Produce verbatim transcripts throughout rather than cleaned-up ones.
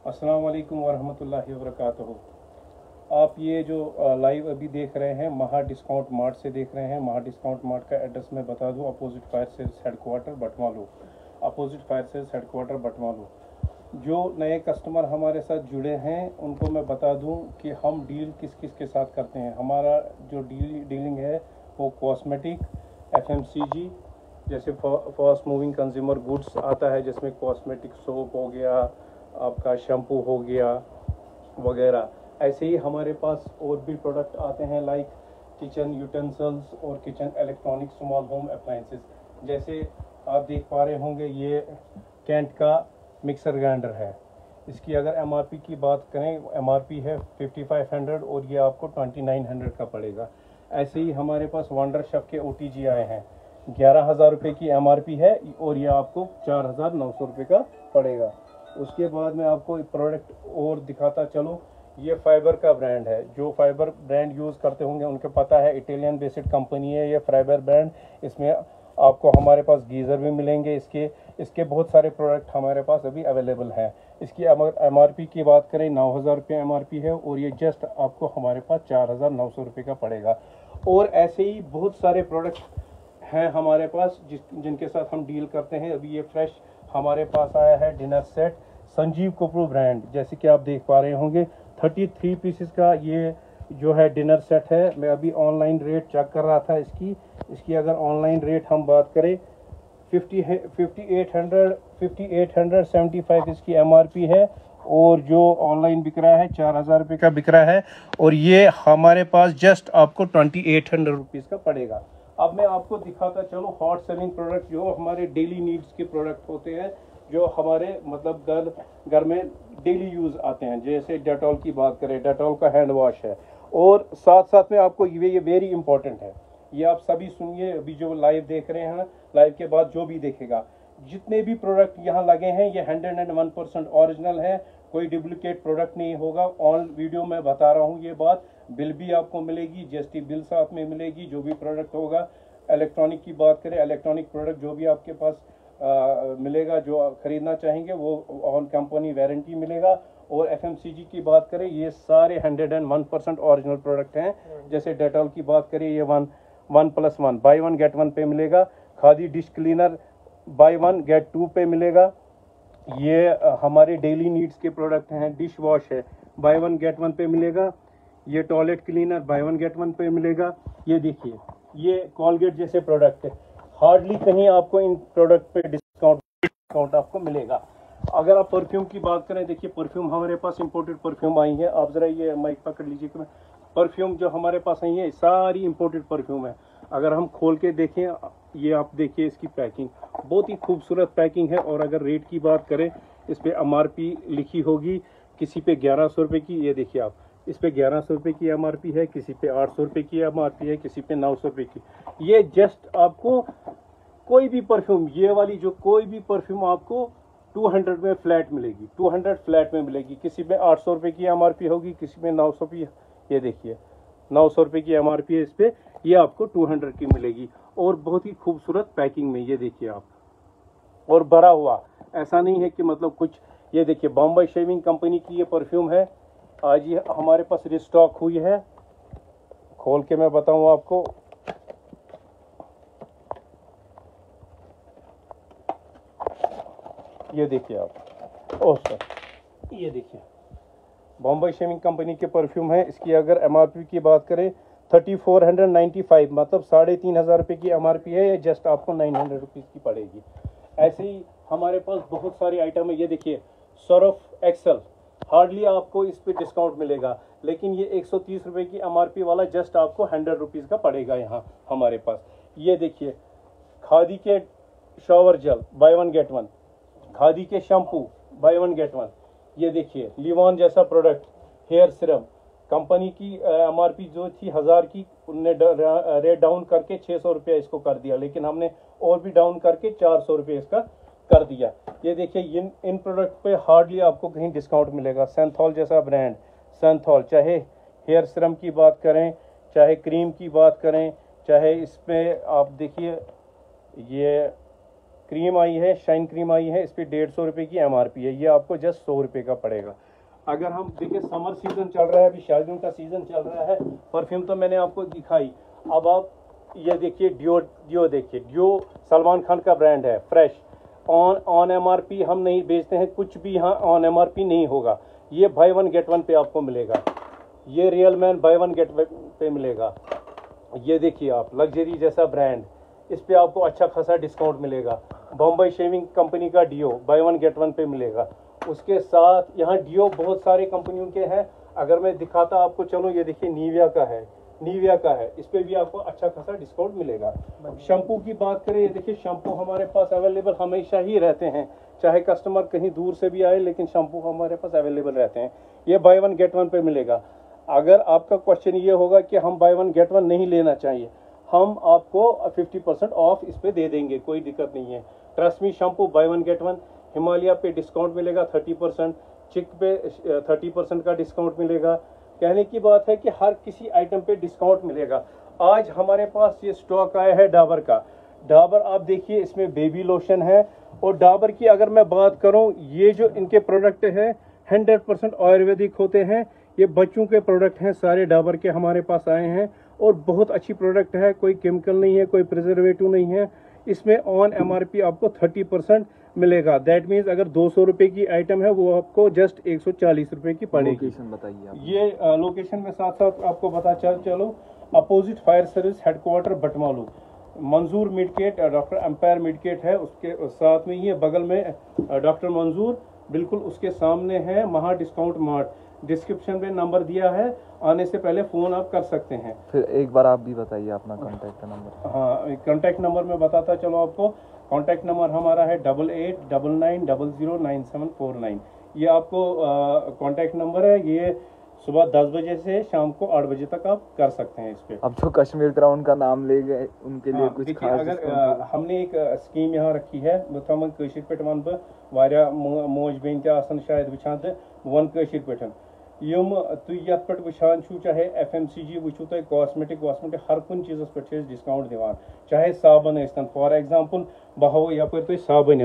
अस्सलाम वालेकुम वरहमतुल्लाहि वबरकातुहू। आप ये जो लाइव अभी देख रहे हैं महा डिस्काउंट मार्ट से देख रहे हैं। महा डिस्काउंट मार्ट का एड्रेस मैं बता दूं, opposite fire cells headquarter Batmaloo, opposite fire cells headquarter Batmaloo. जो नए कस्टमर हमारे साथ जुड़े हैं उनको मैं बता दूं कि हम डील किस किस के साथ करते हैं। हमारा जो डील डीलिंग है वो कॉस्मेटिक, एफएमसीजी, जैसे फास्ट मूविंग कंज्यूमर गुड्स आता है, जिसमें कॉस्मेटिक सोप हो गया, आपका शैम्पू हो गया वगैरह। ऐसे ही हमारे पास और भी प्रोडक्ट आते हैं लाइक किचन यूटेंसिल्स और kitchen electronic small home appliances. जैसे आप देख पा रहे होंगे ये कैंट का मिक्सर ग्राइंडर है। इसकी अगर एमआरपी की बात करें, एमआरपी है फिफ्टी फाइव हंड्रेड और ये आपको ट्वेंटी नाइन हंड्रेड का पड़ेगा। ऐसे ही हमारे पास वंडर शेफ के ओटीजी आए हैं, ग्यारह हज़ार रुपये की एमआरपी है और ये आपको चार हज़ार नौ सौ रुपये का पड़ेगा। उसके बाद मैं आपको एक प्रोडक्ट और दिखाता चलो। ये फाइबर का ब्रांड है। जो फाइबर ब्रांड यूज़ करते होंगे उनको पता है, इटालियन बेस्ड कंपनी है ये फाइबर ब्रांड। इसमें आपको हमारे पास गीज़र भी मिलेंगे। इसके इसके बहुत सारे प्रोडक्ट हमारे पास अभी अवेलेबल हैं। इसकी एमआरपी की बात करें नौ हज़ार रुपये एमआरपी है और ये जस्ट आपको हमारे पास चार हज़ार नौ सौ रुपये का पड़ेगा। और ऐसे ही बहुत सारे प्रोडक्ट हैं हमारे पास जिस जिनके साथ हम डील करते हैं। अभी ये फ्रेश हमारे पास आया है dinner set, Sanjeev Kapoor brand, जैसे कि आप देख पा रहे होंगे तैंतीस पीसेस का ये जो है डिनर सेट है। मैं अभी ऑनलाइन रेट चेक कर रहा था इसकी इसकी अगर ऑनलाइन रेट हम बात करें fifty fifty eight hundred fifty eight hundred seventy five इसकी एमआरपी है और जो ऑनलाइन बिक रहा है चार हज़ार रुपये का बिक रहा है और ये हमारे पास जस्ट आपको ट्वेंटी एट हंड्रेड रुपीज़ का पड़ेगा। अब मैं आपको दिखाता चलो हॉट सेलिंग प्रोडक्ट जो हमारे डेली नीड्स के प्रोडक्ट होते हैं, जो हमारे मतलब घर घर में डेली यूज़ आते हैं। जैसे डेटॉल की बात करें, डेटॉल का हैंड वॉश है। और साथ साथ में आपको ये ये वेरी इंपॉर्टेंट है, ये आप सभी सुनिए। अभी जो लाइव देख रहे हैं, लाइव के बाद जो भी देखेगा, जितने भी प्रोडक्ट यहाँ लगे हैं ये hundred and one percent original है, कोई डुप्लीकेट प्रोडक्ट नहीं होगा। ऑन वीडियो में बता रहा हूँ ये बात। बिल भी आपको मिलेगी, जीएसटी बिल साथ में मिलेगी। जो भी प्रोडक्ट होगा, इलेक्ट्रॉनिक की बात करें, इलेक्ट्रॉनिक प्रोडक्ट जो भी आपके पास आ, मिलेगा, जो आप खरीदना चाहेंगे वो ऑन कंपनी वारंटी मिलेगा। और एफएमसीजी की बात करें, ये सारे hundred and one percent original product हैं। जैसे डेटॉल की बात करें, ये one one plus one buy one get one पे मिलेगा। Khadi dish cleaner buy one get two पे मिलेगा। ये हमारे डेली नीड्स के प्रोडक्ट हैं। डिश वॉश है, बाई वन गेट वन पे मिलेगा। ये toilet cleaner buy one get one पे मिलेगा। ये देखिए, ये कॉलगेट जैसे प्रोडक्ट है, हार्डली कहीं आपको इन प्रोडक्ट पे डिस्काउंट डिस्काउंट आपको मिलेगा। अगर आप परफ्यूम की बात करें, देखिए परफ्यूम हमारे पास इंपोर्टेड परफ्यूम आई है। आप ज़रा ये माइक पकड़ लीजिए। परफ्यूम जो हमारे पास आई है सारी इंपोर्टेड परफ्यूम है। अगर हम खोल के देखें, ये आप देखिए इसकी पैकिंग, बहुत ही खूबसूरत पैकिंग है। और अगर रेट की बात करें, इस पर एम आर पी लिखी होगी, किसी पे ग्यारह सौ रुपये की, ये देखिए आप, इस पे ग्यारह सौ रुपये की एमआरपी है, किसी पे आठ सौ रुपये की एमआरपी है, किसी पे नौ सौ रुपये की। ये जस्ट आपको कोई भी परफ्यूम, ये वाली जो कोई भी परफ्यूम आपको दो सौ में फ्लैट मिलेगी, दो सौ फ्लैट में मिलेगी। किसी पे आठ सौ रुपये की एमआरपी होगी, किसी में नौ सौ की। ये देखिए नौ सौ रुपये की एमआरपी है इस पे, ये आपको दो सौ की मिलेगी और बहुत ही खूबसूरत पैकिंग में। ये देखिए आप, और भरा हुआ, ऐसा नहीं है कि मतलब कुछ। ये देखिए बॉम्बे शेविंग कंपनी की ये परफ्यूम है, आज ये हमारे पास रिस्टॉक हुई है। खोल के मैं बताऊं आपको, ये देखिए आप, ओह सर, ये देखिए बॉम्बे शेविंग कंपनी के परफ्यूम है। इसकी अगर एमआरपी की बात करें thirty four hundred ninety five, मतलब साढ़े तीन हज़ार रुपये की एमआरपी है। ये जस्ट आपको नाइन हंड्रेड रुपीज़ की पड़ेगी। ऐसे ही हमारे पास बहुत सारी आइटम है। ये देखिए सर्फ एक्सेल, हार्डली आपको इस पे डिस्काउंट मिलेगा, लेकिन ये एक सौ तीस रुपये की एमआरपी वाला जस्ट आपको हंड्रेड रुपीज़ का पड़ेगा यहाँ हमारे पास। ये देखिए खादी के shower gel buy one get one, Khadi के shampoo buy one get one. ये देखिए लिवॉन जैसा प्रोडक्ट, हेयर सिरम, कंपनी की एमआरपी जो थी हज़ार की, उनने रेट डाउन करके छः सौ रुपये इसको कर दिया, लेकिन हमने और भी डाउन करके चार सौ रुपये इसका कर दिया। ये देखिए इन इन प्रोडक्ट पे हार्डली आपको कहीं डिस्काउंट मिलेगा। सेंथॉल जैसा ब्रांड, सेंथॉल, चाहे हेयर सिरम की बात करें, चाहे क्रीम की बात करें, चाहे इसमें आप देखिए ये क्रीम आई है, शाइन क्रीम आई है, इस पर डेढ़ सौ रुपये की एमआरपी है, ये आपको जस्ट सौ रुपये का पड़ेगा। अगर हम देखिए समर सीजन चल रहा है, अभी शादियों का सीजन चल रहा है, परफ्यूम तो मैंने आपको दिखाई। अब आप ये देखिए डियो, डियो देखिए, डियो सलमान खान का ब्रांड है, फ्रेश। ऑन ऑन एमआरपी हम नहीं बेचते हैं, कुछ भी यहाँ ऑन एमआरपी नहीं होगा। ये बाय वन गेट वन पे आपको मिलेगा, ये real man buy one get one पे मिलेगा। ये देखिए आप, लग्जरी जैसा ब्रांड, इस पे आपको अच्छा खासा डिस्काउंट मिलेगा। बॉम्बे शेविंग कंपनी का deo buy one get one पे मिलेगा। उसके साथ यहाँ डियो बहुत सारे कंपनियों के हैं, अगर मैं दिखाता आपको, चलो ये देखिए नीविया का है, नीविया का है, इस पे भी आपको अच्छा खासा डिस्काउंट मिलेगा। शैम्पू की बात करें, ये देखिए शैम्पू हमारे पास अवेलेबल हमेशा ही रहते हैं, चाहे कस्टमर कहीं दूर से भी आए, लेकिन शैम्पू हमारे पास अवेलेबल रहते हैं। ये बाय वन गेट वन पे मिलेगा। अगर आपका क्वेश्चन ये होगा कि हम बाय वन गेट वन नहीं लेना चाहिए, हम आपको फिफ्टी परसेंट ऑफ इस पे दे देंगे, कोई दिक्कत नहीं है। Trust me, shampoo buy one get one. Himalaya पे डिस्काउंट मिलेगा थर्टी परसेंट, चिक पे थर्टी परसेंट का डिस्काउंट मिलेगा। कहने की बात है कि हर किसी आइटम पे डिस्काउंट मिलेगा। आज हमारे पास ये स्टॉक आया है डाबर का। डाबर आप देखिए, इसमें बेबी लोशन है, और डाबर की अगर मैं बात करूं, ये जो इनके प्रोडक्ट है हंड्रेड परसेंट आयुर्वेदिक होते हैं। ये बच्चों के प्रोडक्ट हैं, सारे डाबर के हमारे पास आए हैं, और बहुत अच्छी प्रोडक्ट है, कोई केमिकल नहीं है, कोई प्रिजर्वेटिव नहीं है। इसमें ऑन एमआरपी आपको थर्टी परसेंट मिलेगा। दैट मीन्स अगर दो सौ रुपये की आइटम है, वो आपको जस्ट एक सौ चालीस रुपये की पड़ेगी। लोकेशन बताइए आप। ये लोकेशन में साथ साथ आपको बता चल चलो, opposite fire service headquarter Batmaloo, मंजूर मिडकेट, डॉक्टर एम्पायर मिडकेट है, उसके साथ में ही है, बगल में डॉक्टर मंजूर, बिल्कुल उसके सामने है महा डिस्काउंट मार्ट। डिस्क्रिप्शन में नंबर दिया है, आने से पहले फ़ोन आप कर सकते हैं। फिर एक बार आप भी बताइए अपना कॉन्टैक्ट नंबर। हाँ, कॉन्टैक्ट नंबर मैं बताता चलो आपको। कॉन्टैक्ट नंबर हमारा है double eight double nine double zero nine seven four nine. ये आपको कॉन्टैक्ट नंबर है। ये सुबह दस बजे से शाम को आठ बजे तक आप कर सकते हैं इस पे। अब जो कश्मीर क्राउन का नाम ले गए, उनके लिए हाँ, कुछ देखिए, खास अगर आ, हमने एक स्कीम यहाँ रखी है, मुतमन कशिर पे वन बह वारिया मोज बेन ते आसन शायद वुचान तो वन कशिर पे यम तुम ये पे वुचान छू, चाहे एफ एम सी जी वुचू तुम, कॉस्मेटिक वॉस्मेटिक हर कुन चीज़ पे डिस्काउंट दिवान, चाहे साबन सन। फॉर एग्जांपल बह हाव यपर तुम साबन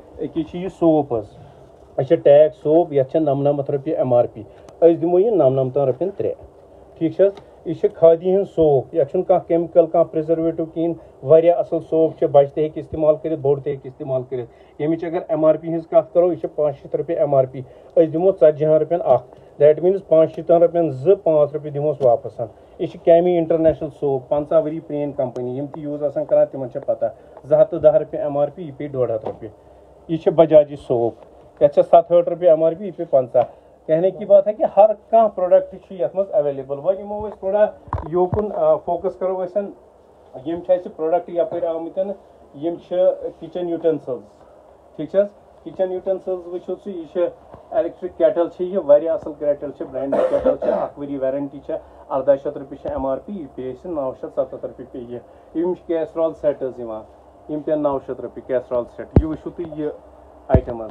यह सोप अच्छा टैग सोप, ये नमनमत रुपये एम आर पी, अस दिमो यह नमनमत रुपये त्रे। ठीक यह खादी हूँ सोप, यह केमिकल कह प्रिजर्वेटिव कहें, वारिया असल सोप, बच्चे हे इस्तेमाल कर, बोड़ ते इस्तेमाल कर। यमिच अगर एम आर पी हज कत करो, यह पाँच शत रुपये एम आर पी, अस दिमो tzतजी रुपये अख, दैट मीन्स पाँच शतन रुपये जो पाँच रुपये दिमोस वापस। यह कैमी इंटरनेशनल सोप, पंचा वरी प्रेन कंपनी, यम यूज कर तिमन पता, जह हथ दह रुपये एम आर पी, यह पे डोड़ हथ रुपये। यह बजाजी सोप, यह सत हठ रुपये एम आर पी, यह पे पंचा। कहने की बात है कि हर कह प्रोडक्ट ये अवेलेबल। वो यमो थोड़ा योकुन फोकस करो असन, यम प्रोडक्ट यपर आमत, यम किचन यूटेंसिल्स। ठीक है, किचन यूटेंसिल्स वो यह इलेक्ट्रिक केटल, यह वारिया असल केटल, ब्रांड केटल, अख वरी वारंटी, अर्दा शत रुपये एम आर पी, पे नौ शत सत्त रुपये पे। यह कैसरॉल सेटस यम पे नौ शत रुपये कैसरॉल सेट। यह वो तुम यह आइटम,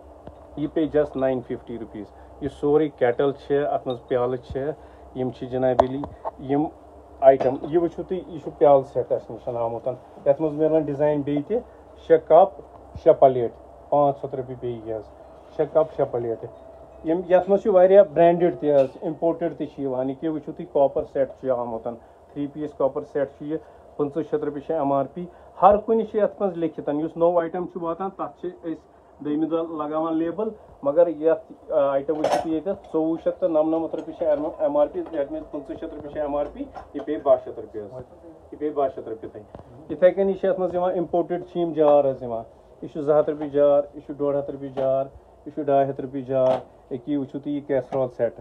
यह पे जस्ट नाइन फिफ्टी रुपीज़। यह सोरे केटल अत मज प्याल यम जनाबली यम आइटम, यह वो तुम यह प्याल सेट अस नश आमुत, ये मिलान डिजाइन बे शे कप शे प्लेट पाँच हथ रुपये पे यह शे कप शे प्लेट। यम ये ब्रांडेड इम्पोर्टेड तह वो तुम कॉपर सेट आमुत, थ्री पीस कॉपर सेट यह पंच शत रुपये एम आर पी। हर कुन ये लिखित नौ आइटम वातान तथ दमि दह लगान लेबल, मगर ये आइटम वो ये चौवह शत तो नमनमत रुपये M R P, that mean पंच शत रुपये एम आर पी, यह पे बाह शत रुपये, यह पे बाह शत रुपये तक। इथे कन यह इम्पोर्टेड जार यह जह हथ रुपये जार, यह डोड़ हथ रुपये जार, यह ढाई हथ रुपये जार। एक वो तुम यह कैसरॉल सेट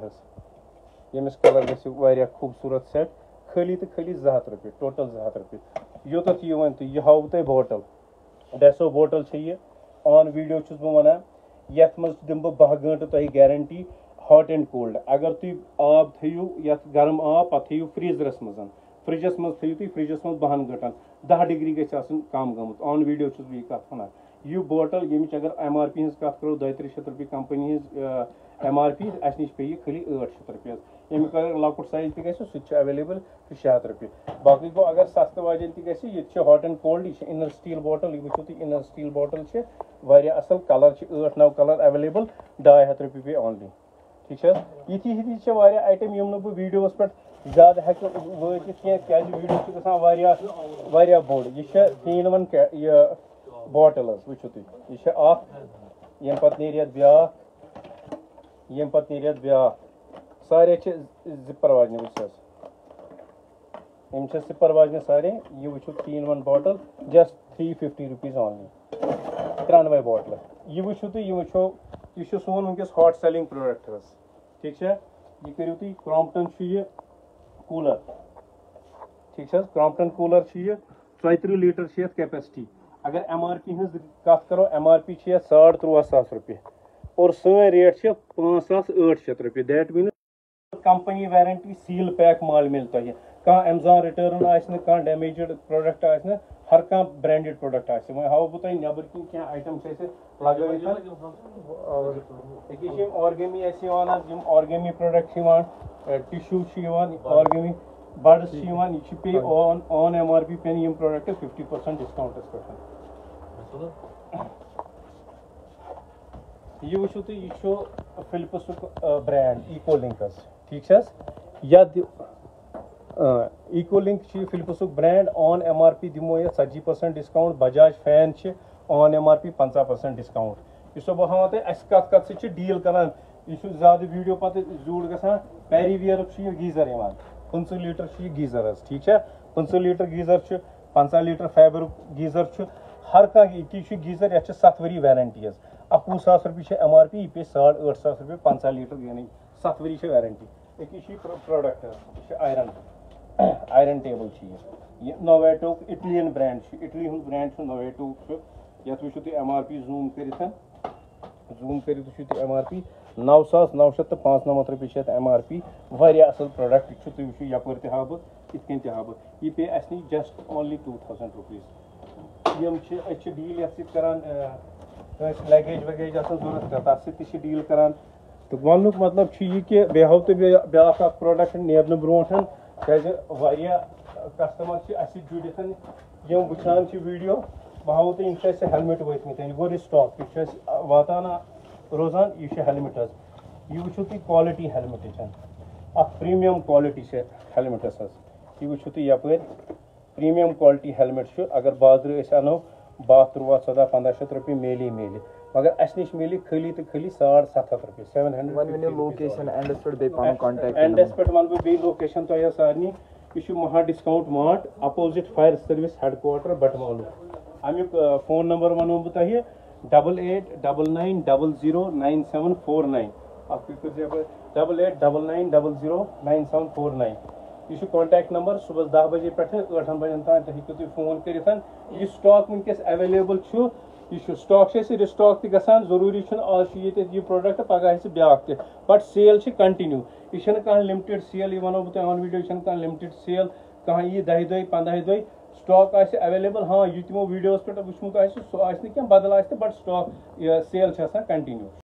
यमिस कलर गया खूबसूरत सेट, खाली तो खाली जह हथ रुपये, टोटल जह हथ रुपये। योत वन तो यह हाव तुम बोटल, डेसो बोटल यह ऑन वीडियो चुस बह वन, यथ मज दिम बह बह गंटे तुम गारंटी हॉट एंड कोल्ड। अगर तुम आब थो ये गर्म आब पे थो फ्रीजरस मज, फ्रिजस मज थो तुम फ्रिजस मज बहन गंटन, दह डिग्री गम गमुत। ऑन वीडियो चुस बह कत वन, ये बोटल यमिच अगर एम आर पी कत करो दो त्रे शत रुपये कंपनी एम आर पी अस नश पे खाली आठ शत रुपये यमिक अगर लकुट साइज तक सह अवेलेबल शे हथ रुपये बाकी गो अगर सस्त वाजन तक हॉट एंड कोल्ड यह इनर स्टील बोटल यह वो इनर स्टील बोटल वारिया असल कलर आठ नौ कलर अवेलेबल ढाई हथ रुपये पे ऑनली ठीक है यी यी वारिया आइटम यम बह वीडियोस पे ज्यादा हेक वातित क्या वीडियो गसान वारिया बोड़ यह तीन वन यह बोटल वो तुह यह पे नीर ब्या यम पे नीर ब्या सारे जिपर वाजन वम जिपर वाजन सारे यह वो तीन वन bottle just three fifty rupees only त्रनवे बोटल यह वो तुह यह वो यह सोन वनकस हॉट सेलिंग प्रोडक्ट ठीक है यह करू तुम क्रॉम्पटन यह कूलर ठीक है क्रॉम्पटन कूलर यह चौतः लीटर कैपेसिटी अगर एम आर पी कत करो एम आर पी साढ़ त्रुवह सास रुपये और सन रेट पाँच सास आठ शत रुपये that mean company warranty seal pack माल मिल तुम कह एमेजॉन रिटर्न आ डैमेज्ड प्रोडक्ट आ हर कह ब्रांडेड प्रोडक्ट आ वह हाव बह तुम नबर किन क्या आइटम लगे Origami Origami product tissue Origami buds यह पे on on M R P पे यम प्रोडक्ट फिफ्टी परसेंट डिस्काउंटस पे यह वो तुम यह फिलिप्स ब्रांड इको लिंकस ठीक है या Eco Link Philips brand on M R P दिमो ये सत्जी percent discount Bajaj fan on M R P पंचा परसेंट डिस्काउंट यह बह हाव तुम कत कत सी डील करान यह ज्यादा वीडियो पे जूड़ गसान पैरीवियर गीजर पंच लीटर गीजर ठीक है पंच लीटर गीजर पंचा लीटर फैबर गीजर हर कह गीजर ये सत वरी वारंटी अकवु सास रुपये एम आर पी यह पे साढ़ आठ सास रुपये पंचा लीटर यानी सत वरी वारंटी एक प्रोडक्ट आयरन आयरन टेबल यह नोवेटो इटलियन ब्रांड इटली हूँ ब्रांड नोवेटो ये वो तुम एम आर पी जूम कर जूम कर एम आर पी नौ सास नौ शत तो पाँच नमत रुपये एम आर पी वारिया असल प्रोडक्ट तुम वो यपर तह हा बह इत तह बह यह पे अस नी just only two thousand rupees यम डील ये करान लगेज वगेज जरूरत तथ सह डील करान तो वन मतलब यह कि बे हाव तो ब्या प्रोडक्ट नेरन ब्रो क्या कस्टमर अस जुड़ित यम वुचान वीडियो बह हाव तुम हेलमेट वत गो स्टॉक यह वातान रोजान यह हेलमेट यह वो तुम quality helmet uh premium quality helmets यह वो तुम यपर प्रीमियम क्वालिटी हेलमेट अगर बाजार अनो बाह त्रुवह चौदह पंद्रह शत रुपये मेली मेली मगर अस नश मिली खाली तो खाली साढ़ सत हथ रुपये सेवन हंड्रेड लोकेशन एंडस पे कॉन्टैक्ट एंडस पे वन बह बे लोकेशन तुह सारे यह महा discount mart opposite fire service headquarter Batmaloo अमुक फोन नंबर वनो बह तुह double eight double nine double zero nine seven four nine double eight double nine double zero nine seven four nine यह कॉन्टैक्ट नंबर सुबह दह बजे पे ठ बजन तान हेकू तुम फोन कर यह स्टॉक वनकस अवेलेबल यह स्टॉक रिस्टॉक तक जरूरी आज ये प्रोडक्ट पगह ब्या बट सेल कंटिन्यू यह कह लिमिटेड सेल यह वो बह ऑन वीडियो कह लिमिटेड सेल कह यह दह दह पंद्रह दह स्टॉक अवेलेबल हाँ यह तमो वीडियोस पे वुचमुत सह क्या बदल बट स्टॉक सेल कंटिन्यू।